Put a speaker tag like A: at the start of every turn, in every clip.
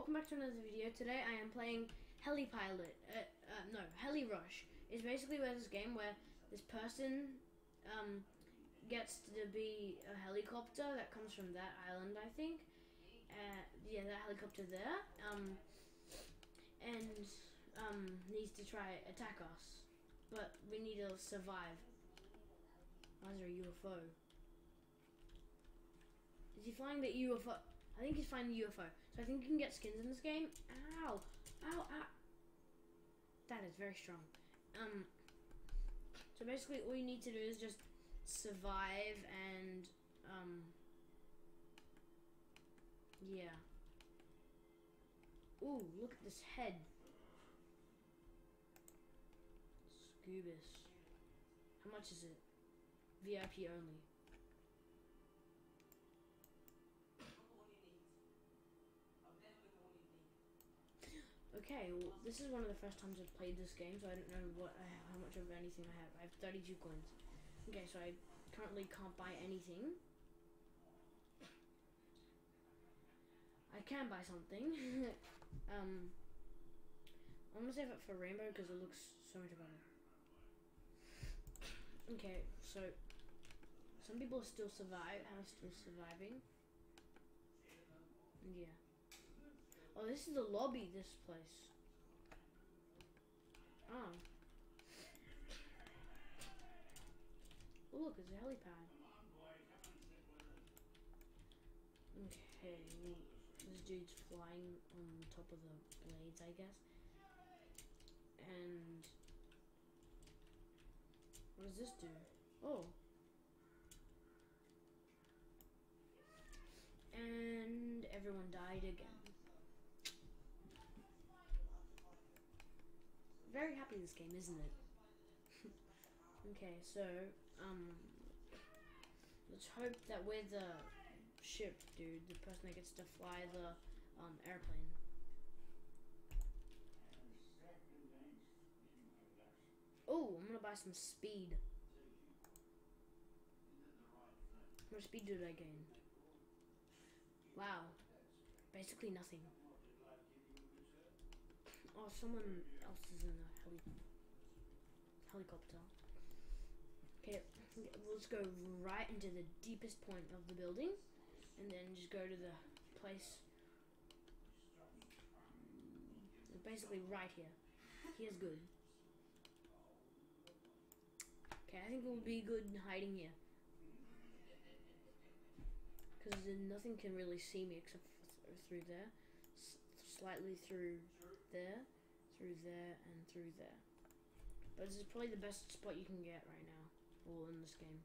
A: welcome back to another video. Today I am playing Heli Heli Rush. It's basically where this game where this person gets to be a helicopter that comes from that island, I think. Yeah, that helicopter there. And needs to try attack us, but we need to survive. Why is there a UFO? Is he flying the UFO? I think he's flying the UFO. So I think you can get skins in this game. Ow! Ow! Ow! That is very strong. So basically all you need to do is just survive and, yeah. Ooh, look at this head. Scubus. How much is it? VIP only. Okay, well, this is one of the first times I've played this game, so I don't know how much of anything I have. I have 32 coins. Okay, so I currently can't buy anything. I can buy something. I'm gonna save it for Rainbow because it looks so much better. Okay, so some people are still still surviving. Yeah. Oh, this is the lobby, this place. Oh. Oh, look, it's a helipad. Okay, well, this dude's flying on top of the blades, I guess. And what does this do? Oh. And everyone died again. Very happy this game, isn't it? Okay, so let's hope that we're the ship, dude, the person that gets to fly the airplane. Oh, I'm gonna buy some speed. How much speed did I gain? Wow, basically nothing. Oh, someone else is in the helicopter. Okay, let's go right into the deepest point of the building, and then just go to the place. Basically right here. Here's good. Okay, I think it will be good hiding here. Because nothing can really see me except for through there. Slightly through there, and through there. But this is probably the best spot you can get right now, all in this game.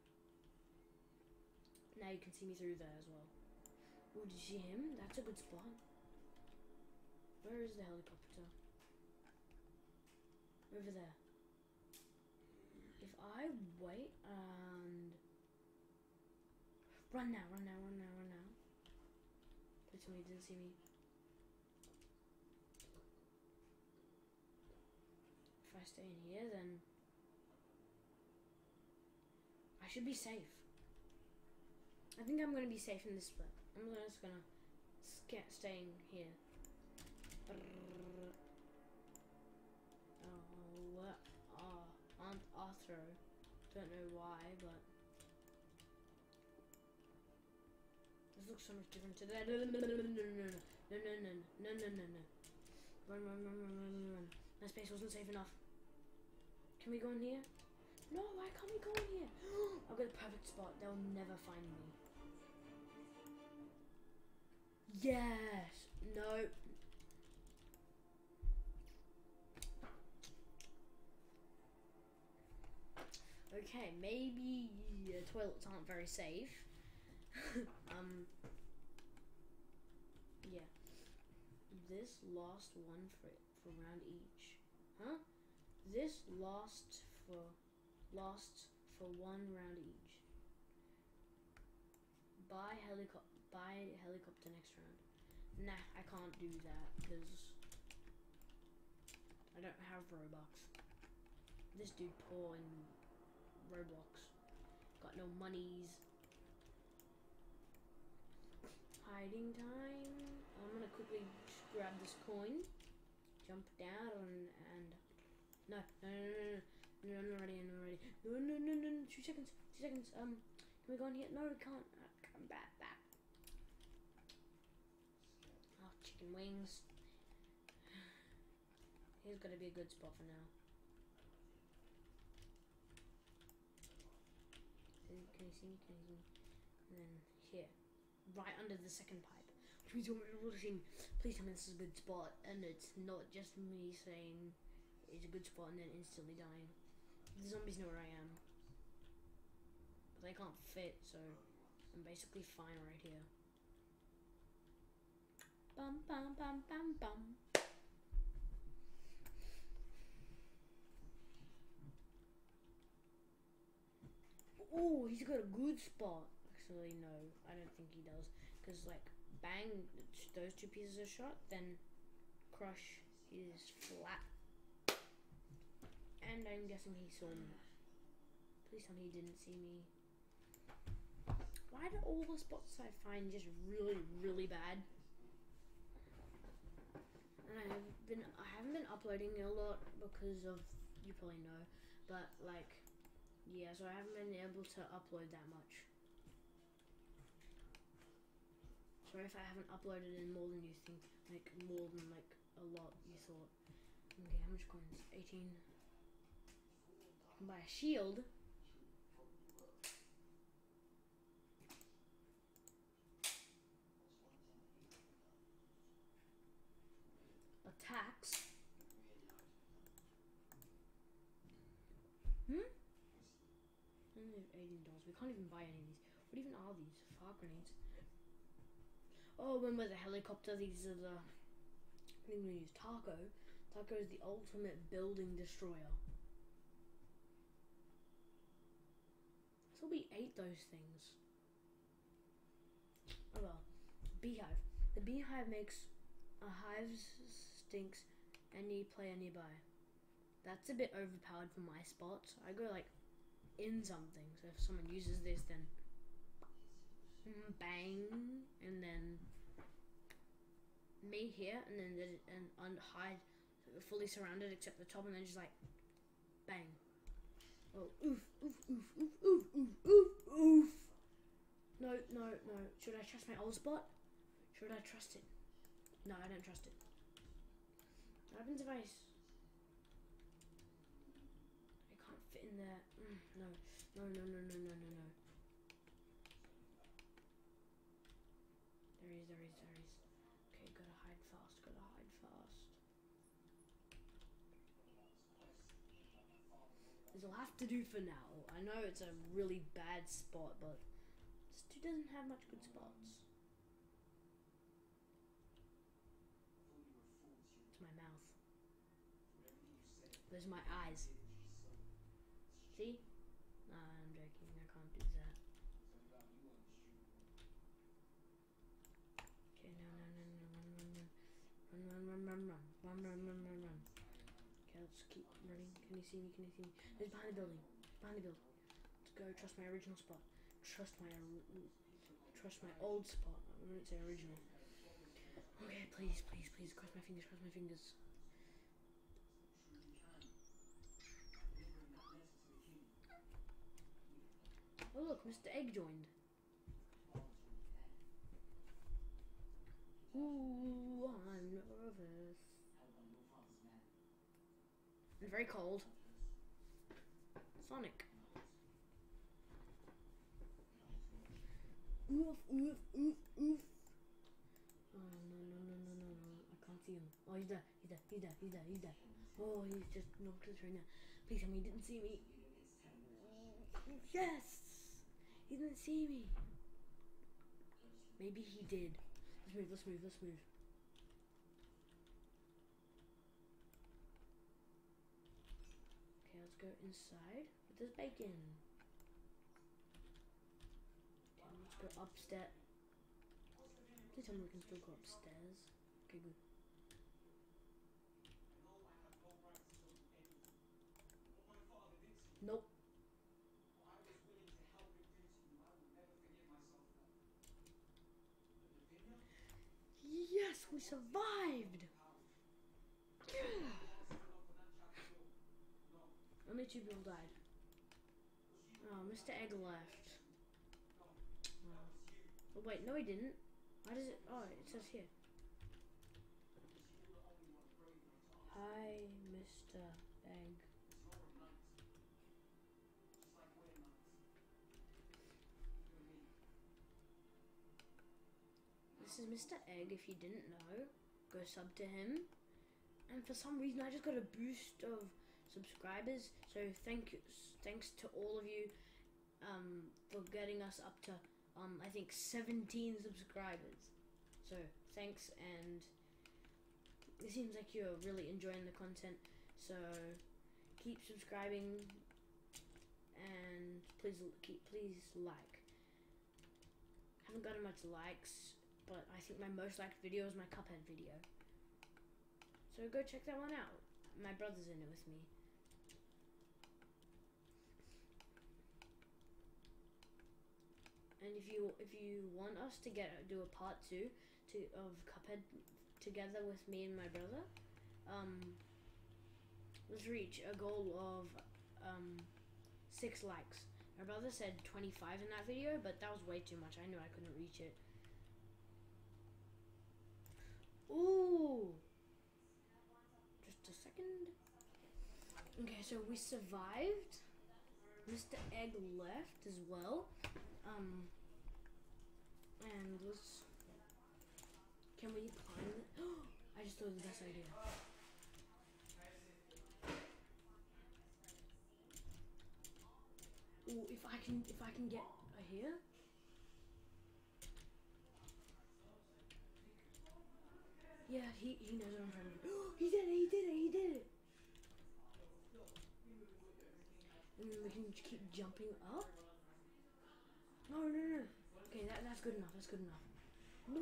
A: Now you can see me through there as well. Oh, did you see him? That's a good spot. Where is the helicopter? Over there. If I wait and run now. Please tell me he didn't see me. If I stay in here, then I should be safe. I think I'm gonna be safe in this spot. I'm just gonna staying here. Aunt Arthur. Don't know why, but this looks so much different to that. No. Run. My space wasn't safe enough. Can we go in here? No, why can't we go in here? I've got a perfect spot. They'll never find me. Yes. No. Okay, maybe toilets aren't very safe. Yeah. This last one for round each. Huh? This lasts for 1 round each. Buy helicopter next round. Nah, I can't do that because I don't have Robux. This dude poor in Roblox. Got no monies. Hiding time. I'm gonna quickly just grab this coin, jump down, and no, I'm not ready. No. 2 seconds. 2 seconds. Can we go in here? No, we can't. Come back. Oh, chicken wings. Here's gotta be a good spot for now. Can you see me? And then here, right under the second pipe. Which means you're rushing. Please tell me this is a good spot, and it's not just me saying it's a good spot and then instantly dying. The zombies know where I am, but they can't fit, so I'm basically fine right here. Bum. Oh, he's got a good spot. Actually, no, I don't think he does. Because, like, bang, those 2 pieces are shot, then crush is flat. And I'm guessing he saw me. Please tell me he didn't see me. Why do all the spots I find just really, really bad? And I haven't been uploading a lot because of, you probably know, but like, yeah, so I haven't been able to upload that much. Sorry if I haven't uploaded in more than you think, like more than like a lot you thought. Okay, how much coins? 18. I can buy a shield. Attacks. Only have $18. We can't even buy any of these. What even are these? Fire grenades. Oh, remember the helicopter? These are the... I think we're gonna use Taco. Taco is the ultimate building destroyer. So we ate those things. Oh well. Beehive. The beehive makes a hive's stinks any player nearby. That's a bit overpowered for my spots. I go like in something, so if someone uses this, then bang, and then me here, and then hide, so we're fully surrounded except the top, and then just like bang. Oh, oof. No. Should I trust my old spot? Should I trust it? No, I don't trust it. What happens if I can't fit in there? No. There is. Okay, gotta hide fast. This'll have to do for now. I know it's a really bad spot, but this dude doesn't have much good spots. It's my mouth. Those are my eyes. See? Nah, I'm joking. I can't do that. Okay, no. Run. Okay, let's keep running. Can you see me? He's behind the building. Let's go. Trust my original spot. Trust my old spot. I wouldn't say original. Okay, please. Cross my fingers. Oh look, Mr. Egg joined. Ooh, I'm nervous. And very cold. Sonic. Oof. Oh no. I can't see him. Oh, he's there. Oh, he's just knocked us right now. Please tell me he didn't see me. Yes! He didn't see me. Maybe he did. Let's move. Okay, let's go inside. But there's bacon. Okay, let's go upstairs. Please tell me we can still go upstairs. Okay, good. Nope. Yes, We survived! Yeah. Only 2 people died. Oh, Mr. Egg left. Oh, wait, no he didn't. Why does it... Oh, it says here. Hi, Mr. Egg. This is Mr. Egg, if you didn't know. Go sub to him. And for some reason, I just got a boost of subscribers. So thanks to all of you for getting us up to, I think 17 subscribers. So thanks, and it seems like you're really enjoying the content. So keep subscribing, and please like. Haven't gotten much likes, but I think my most liked video is my Cuphead video. So go check that one out. My brother's in it with me. And if you want us to do a part 2 of Cuphead together with me and my brother, let's reach a goal of 6 likes. My brother said 25 in that video, but that was way too much. I knew I couldn't reach it. Ooh! Just a second. Okay, so we survived. Mr. Egg left as well. And let's... Can we climb it? I just thought of the best idea. Ooh, if I can get here. Yeah, he knows what I'm trying to do. He did it! And then we can keep jumping up. No. Okay, that's good enough. No.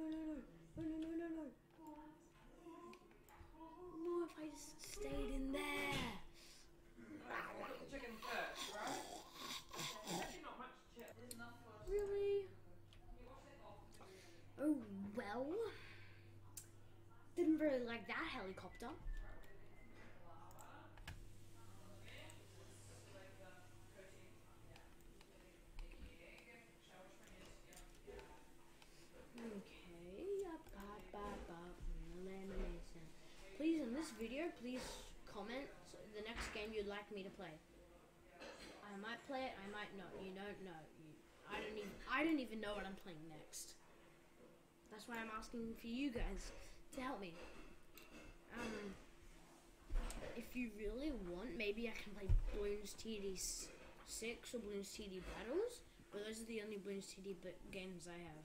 A: No, if I just stayed in there. Really? Oh, well. Didn't really like that helicopter. Please, in this video, please comment the next game you'd like me to play. I might play it, I might not. You don't know. I don't even know what I'm playing next. That's why I'm asking for you guys to help me. If you really want, maybe I can play Bloons TD 6 or Bloons TD Battles, but those are the only Bloons TD games I have.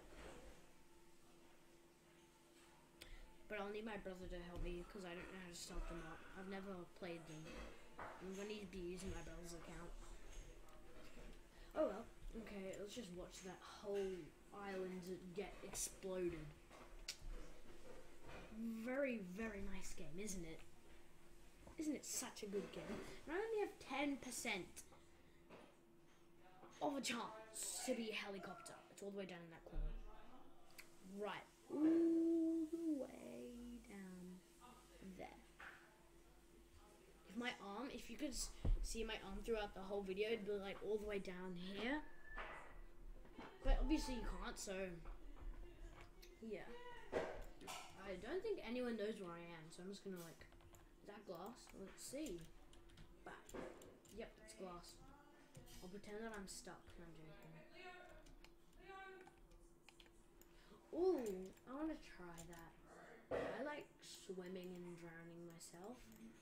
A: But I'll need my brother to help me because I don't know how to start them up. I've never played them. I'm going to be using my brother's account. Oh well. Okay, let's just watch that whole island get exploded. Very, very nice game, isn't it? Isn't it such a good game? And I only have 10% of a chance to be a helicopter. It's all the way down in that corner. Right. All the way down there. If you could see my arm throughout the whole video, it'd be like all the way down here. But obviously you can't, so yeah. I don't think anyone knows where I am, so I'm just gonna like, is that glass? Let's see. Back. Yep, it's glass. I'll pretend that I'm stuck. No, I'm joking. Ooh, I want to try that. I like swimming and drowning myself.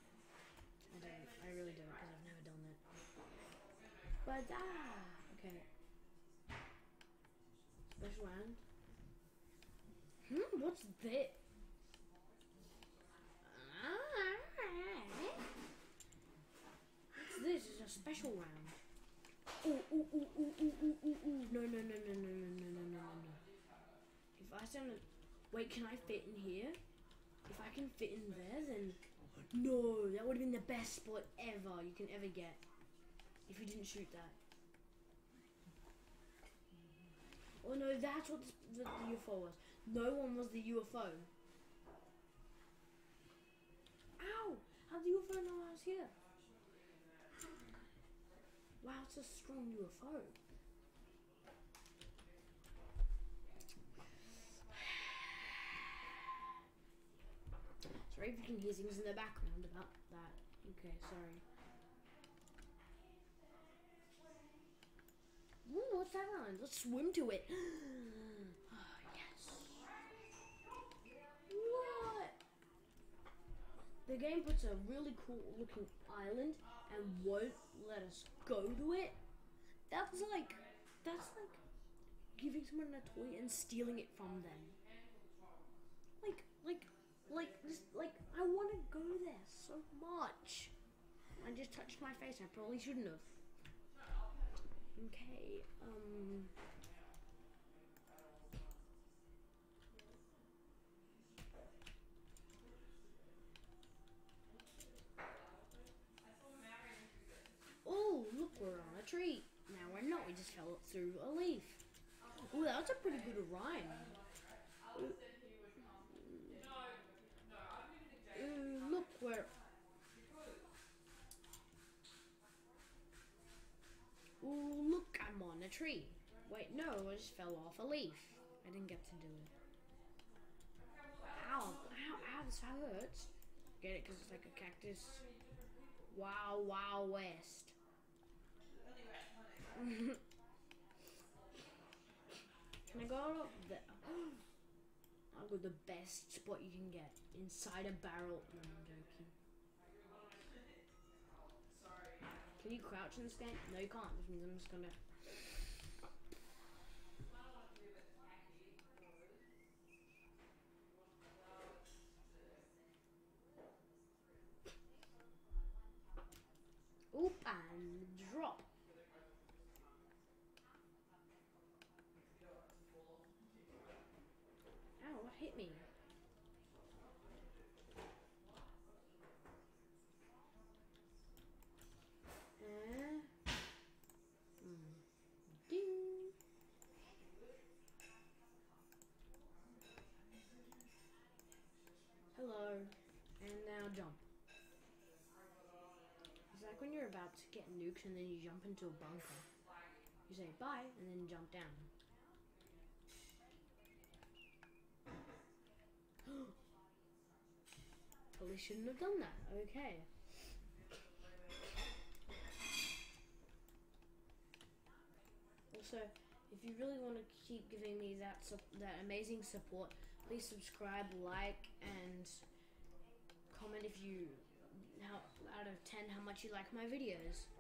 A: I really don't, because I've never done it. But okay. Special round. What's this? What's this? It's a special round. Ooh. No. If I stand... Wait, can I fit in here? If I can fit in there, then... No, that would have been the best spot ever you can ever get. If you didn't shoot that. Oh no, that's what the UFO was. No one was the UFO. Ow! How did the UFO know I was here? Wow, it's a strong UFO. Sorry if you can hear things in the background about that. Okay, sorry. Ooh, what's that on? Let's swim to it. Oh, yes. What? The game puts a really cool looking island and won't let us go to it. That's like giving someone a toy and stealing it from them. Like, I want to go there so much. I just touched my face. I probably shouldn't have. Okay, oh, look, we're on a tree. Now we're not. We just fell through a leaf. Oh, that was a pretty good rhyme. Look, we're... Ooh, look, I'm on a tree. Wait, no, I just fell off a leaf. I didn't get to do it. Ow, ow, ow, this hurts. Get it, because it's like a cactus. Wow, wow, west. Can I go up there? I'll go the best spot you can get. Inside a barrel. No, I'm joking. Can you crouch in this game? No, you can't. Which means I'm just gonna... Oop, and drop. Ow, what hit me? Ding. Hello. And now jump. It's like when you're about to get nuked and then you jump into a bunker. You say bye and then jump down. Probably shouldn't have done that. Okay. Also, if you really want to keep giving me that amazing support, please subscribe, like, and comment if you, out of 10, how much you like my videos.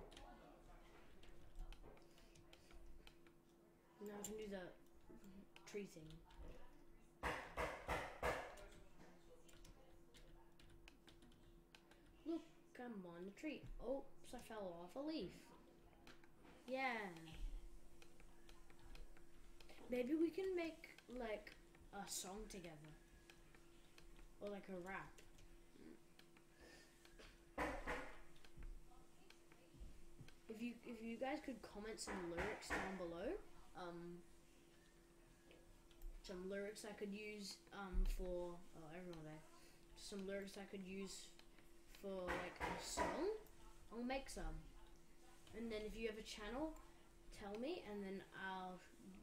A: Now I can do the tree thing. Look, I'm on the tree. Oops, I fell off a leaf. Yeah. Maybe we can make like a song together. Or like a rap. If you guys could comment some lyrics down below, some lyrics I could use for everyone there. Some lyrics I could use for like a song, I'll make some. And then if you have a channel, tell me, and then I'll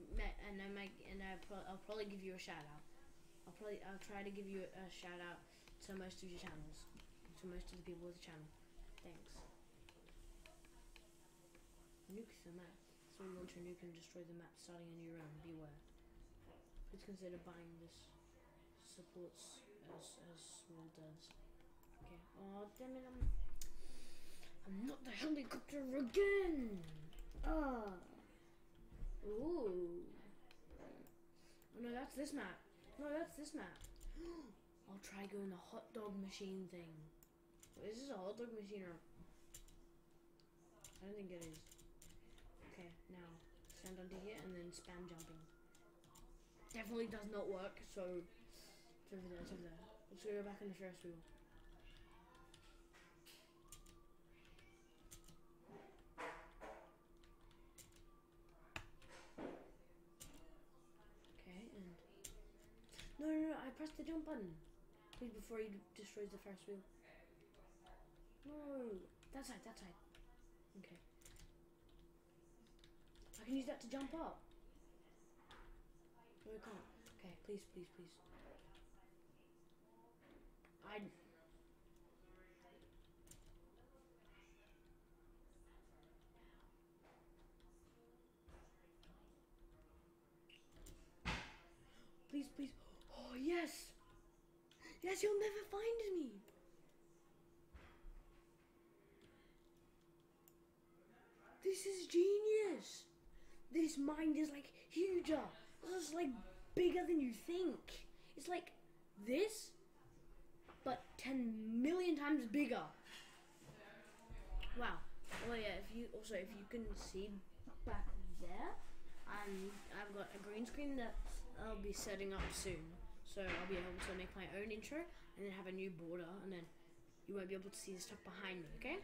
A: probably give you a shout out. I'll try to give you a shout out to most of your channels, to most of the people with the channel. Thanks. Nuke the map. So you want to nuke and destroy the map starting a new round. Beware. Please consider buying this. Supports as small does. Okay. Oh damn it! I'm not the helicopter again. Ah. Ooh. Oh no, that's this map. No, that's this map. I'll try going the hot dog machine thing. Wait, is this a hot dog machine or? I don't think it is. Okay, now stand under here and then spam jumping. Definitely does not work, so it's over there, it's over there. Let's go back on the Ferris wheel. I pressed the jump button. Please, before he destroys the Ferris wheel. No, that side, that side. Okay. I can use that to jump up. No, I can't. Okay, please, please, please. Please, please. Oh, yes. Yes, you'll never find me. This is genius. This mind is like huger. This is like bigger than you think. It's like this, but 10 million times bigger. Wow. Oh yeah, if you can see back there, I've got a green screen that I'll be setting up soon. So I'll be able to make my own intro and then have a new border, and then you won't be able to see the stuff behind me, okay?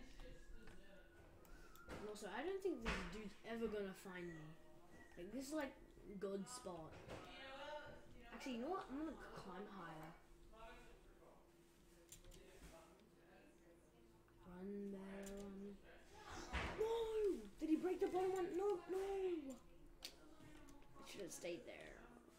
A: And also, I don't think this dude's ever gonna find me. Like, this is like God's spot. Actually, you know what? I'm gonna climb higher. Run, bear, run. No! Did he break the bottom one? No, no! I should have stayed there.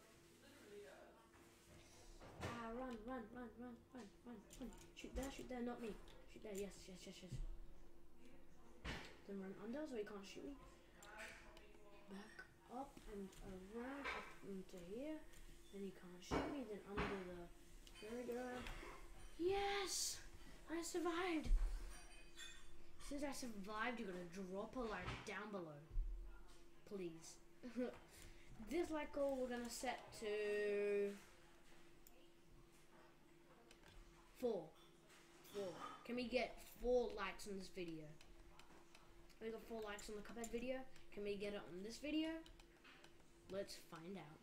A: Run, run, run, run, run, run, run. Shoot there, not me. Shoot there, yes, yes, yes, yes. Then run under so he can't shoot me. Back up and around up into here. Then he can't shoot me. Then under the... There we go. Yes! I survived. Since I survived, you're gonna drop a like down below. Please. This like goal we're gonna set to... 4. Can we get 4 likes on this video? We got 4 likes on the Cuphead video. Can we get it on this video? Let's find out.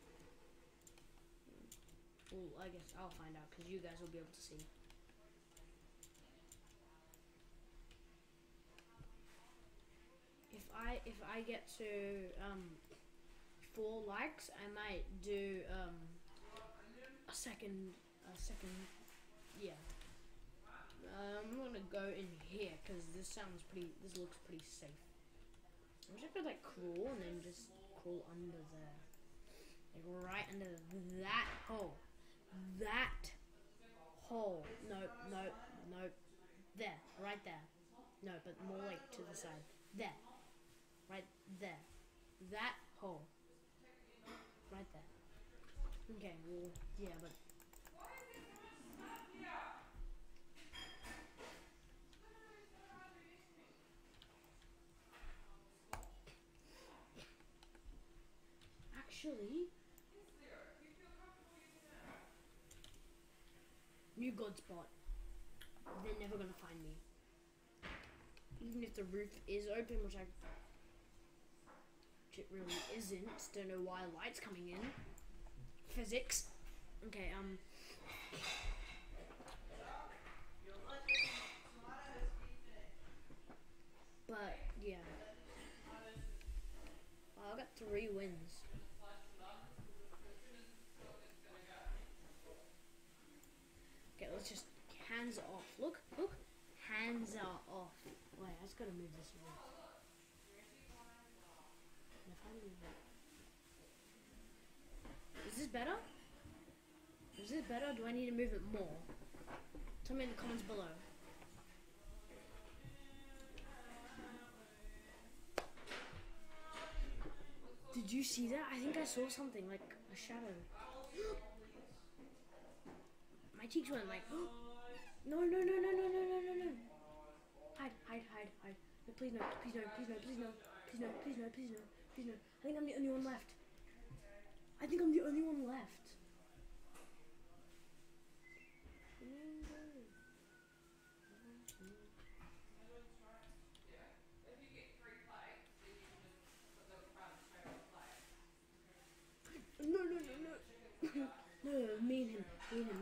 A: Well, I guess I'll find out because you guys will be able to see. If I get to 4 likes, I might do a second. Yeah. I'm gonna go in here because this looks pretty safe. I wish I could like crawl and then just crawl under there. Like right under that hole. That hole. No. There. Right there. No, but more like to the side. There. Right there. That hole. Right there. Okay, well, yeah, but... Actually, new God spot. They're never gonna find me. Even if the roof is open, which it really isn't. Don't know why light's coming in. Physics. Okay, but yeah. I got 3 wins. Okay, let's just hands off. Look. Hands are off. Wait, I just gotta move this around. If I move it. Is this better? Is this better or do I need to move it more? Tell me in the comments below. Did you see that? I think I saw something like a shadow. My cheeks went like, no. Hide. No, please no. I think I'm the only one left. No, me and him.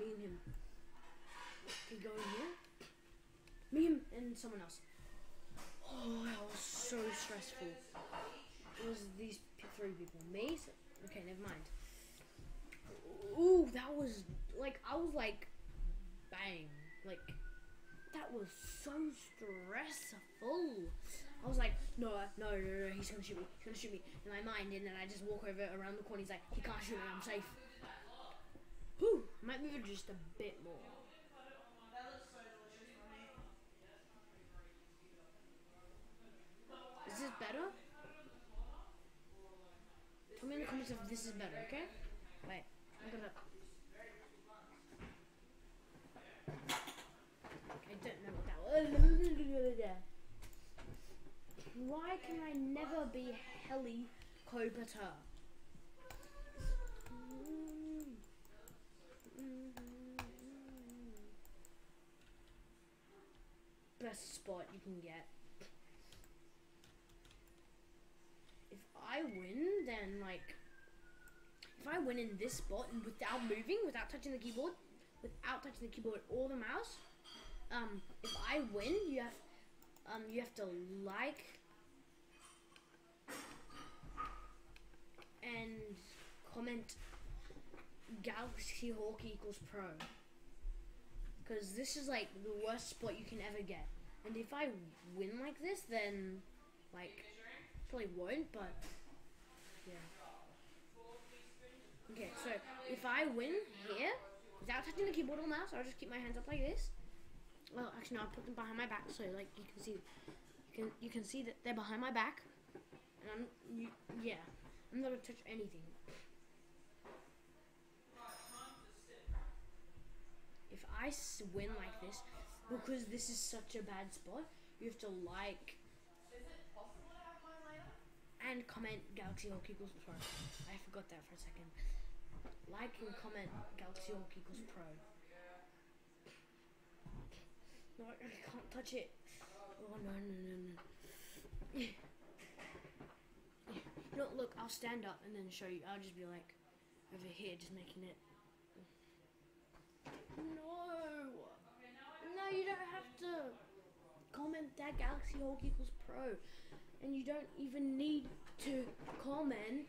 A: Okay, go in here. Me, him, and someone else. Oh, that was so stressful. It was these 3 people. Me? Okay, never mind. Ooh, that was like, I was like, bang, like, that was so stressful. I was like, no, he's gonna shoot me, in my mind, and then I just walk over around the corner, he's like, he can't shoot me, I'm safe. Whew, might move it just a bit more. Is this better? Tell me in the comments if this is better, okay? Wait, I'm gonna... I don't know what that was. Why can I never be helicopter? Best spot you can get. If I win, then like, if I win in this spot and without moving, without touching the keyboard or the mouse, if I win, you have to like and comment Galaxy Hawk equals pro, because this is like the worst spot you can ever get. And if I win like this, then like, probably won't, but yeah. Okay, so if I win here without touching the keyboard or mouse, I'll just keep my hands up like this. Well, actually no, I'll put them behind my back, so like you can see, you can see that they're behind my back, and I'm not gonna touch anything. If I win like this, because this is such a bad spot, you have to like and comment Galaxy Hawk equals pro. I forgot that for a second. Like and comment Galaxy Hawk equals pro. No, I can't touch it. Oh no. No, look, I'll stand up and then show you. I'll just be like over here, just making it. No, you don't have to comment that Galaxy Hawk equals pro, and you don't even need to comment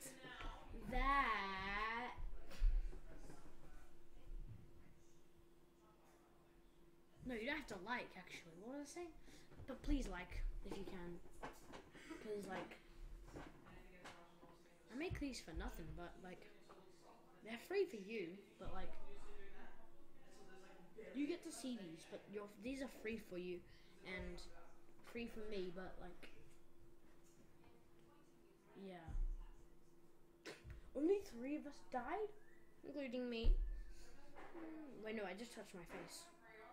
A: that no, you don't have to like, actually. What was I saying? But please like if you can, because like I make these for nothing, but like they're free for you, but like you get to see these, but these are free for you and free for me, but like, yeah. Only 3 of us died, including me. Wait, no, I just touched my face.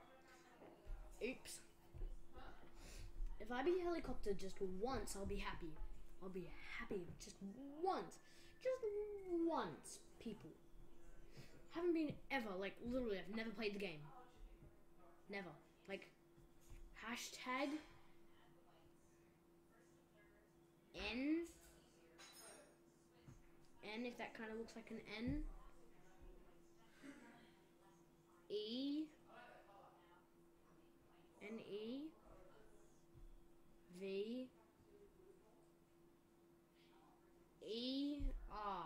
A: Oops. If I be helicopter just once, I'll be happy. I'll be happy just once. Just once, people. Haven't been ever, like literally, I've never played the game. Never. Like, hashtag N, if that kind of looks like an N, E, N-E, V, E-R.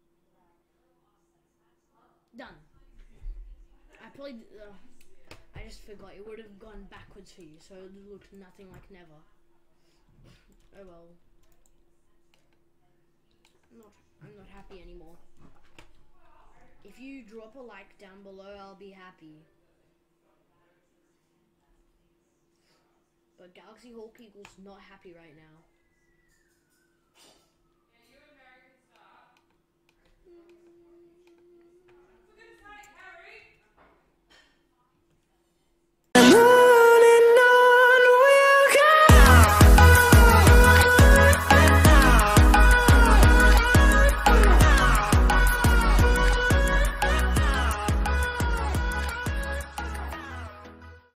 A: Done. I probably, I just forgot, it would have gone backwards for you, so it looked nothing like never. Oh well. I'm not happy anymore. If you drop a like down below, I'll be happy. But Galaxy Hawk equals not happy right now.